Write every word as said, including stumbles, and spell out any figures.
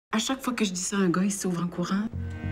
À chaque fois que je dis ça à un gars, il s'ouvre en courant.